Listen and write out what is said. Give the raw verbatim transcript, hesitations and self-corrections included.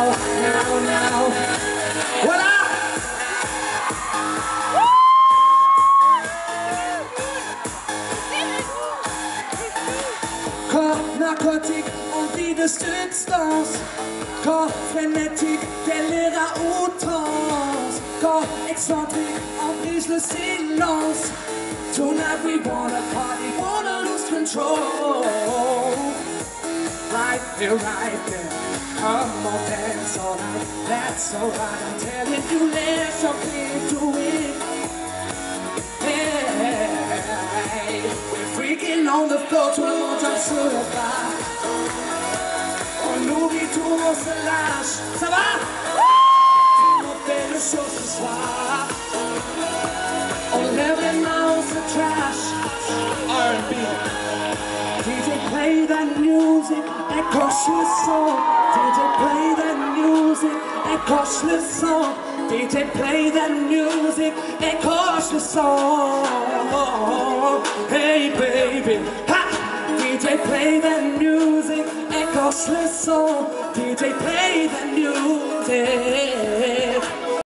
now, now, now. Voilà. Corps narcotique, envie de substance. Corps frénétique, délire à outrance. Corps excentrique, emprise le silence. Tonight we wanna party, wanna lose control. Right here, right there. Come on, dance all night. That's alright, I'm telling you, let something do it. Hey, we're freaking on the floor, tout le monde danse sur le pas. On oublie tout, on se lâche. Ça va? On fait le show ce soir. On lève les mains, on se trash. R and B. D J play that music, écorche le son. D J play that music, écorche le son. D J play that music, écorche le son. Hey baby, ha! D J play that music, écorche le son. D J play that music.